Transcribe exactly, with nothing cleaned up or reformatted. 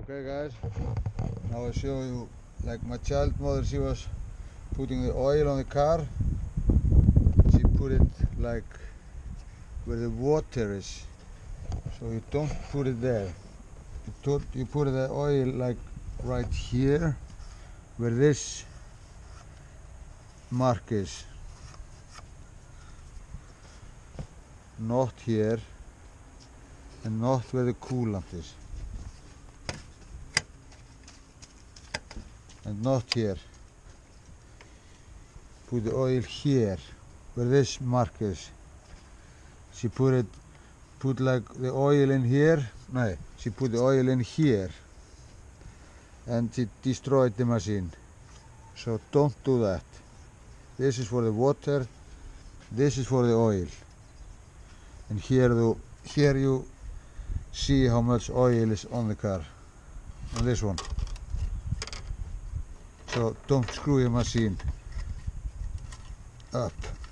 Okay guys, now I'll show you, like my child mother, she was putting the oil on the car. She put it like where the water is, so you don't put it there. You put, you put the oil like right here where this mark is, not here, and not where the coolant is, and not here. Put the oil here where this mark is. She put it put like the oil in here. No, she put the oil in here and she destroyed the machine. So don't do that. This is for the water, this is for the oil. And here the here you see how much oil is on the car, on this one. So don't screw your machine up.